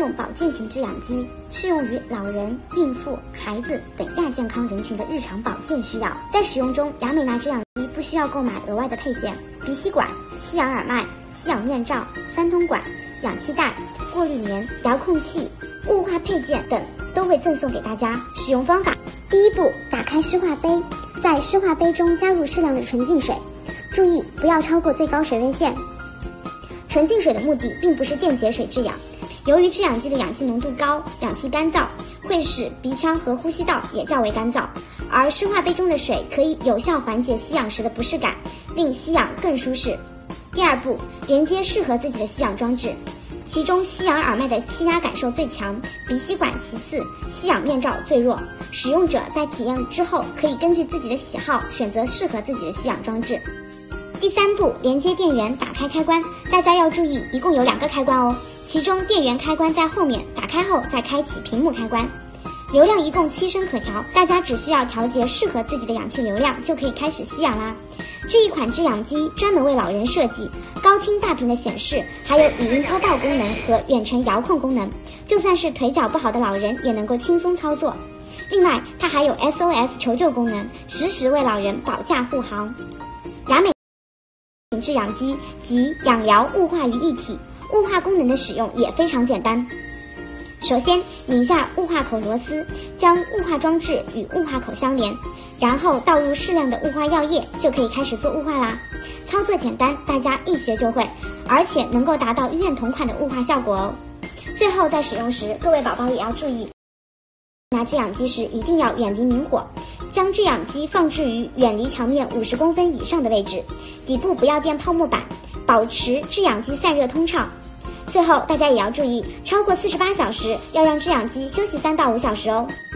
用保健型制氧机，适用于老人、孕妇、孩子等亚健康人群的日常保健需要。在使用中，雅美娜制氧机不需要购买额外的配件，鼻吸管、吸氧耳麦、吸氧面罩、3通管、氧气袋、过滤棉、遥控器、雾化配件等都会赠送给大家。使用方法：第一步，打开湿化杯，在湿化杯中加入适量的纯净水，注意不要超过最高水位线。纯净水的目的并不是电解水制氧，由于制氧机的氧气浓度高，氧气干燥，会使鼻腔和呼吸道也较为干燥，而湿化杯中的水可以有效缓解吸氧时的不适感，令吸氧更舒适。第二步，连接适合自己的吸氧装置，其中吸氧耳麦的气压感受最强，鼻吸管其次，吸氧面罩最弱。使用者在体验之后，可以根据自己的喜好选择适合自己的吸氧装置。第三步，连接电源，打开开关。大家要注意，一共有2个开关哦，其中电源开关在后面，打开后再开启屏幕开关。流量一共7升可调，大家只需要调节适合自己的氧气流量，就可以开始吸氧啦。这一款制氧机专门为老人设计，高清大屏的显示，还有语音播报功能和远程遥控功能，就算是腿脚不好的老人也能够轻松操作。另外，它还有 SOS 求救功能，实时为老人保驾护航。雅美制氧机集氧疗雾化于一体，雾化功能的使用也非常简单。首先，拧下雾化口螺丝，将雾化装置与雾化口相连，然后倒入适量的雾化药液，就可以开始做雾化啦。操作简单，大家一学就会，而且能够达到医院同款的雾化效果哦。最后在使用时，各位宝宝也要注意，拿制氧机时一定要远离明火，将制氧机放置于远离墙面50公分以上的位置，底部不要垫泡沫板，保持制氧机散热通畅。最后大家也要注意，超过48小时要让制氧机休息3到5小时哦。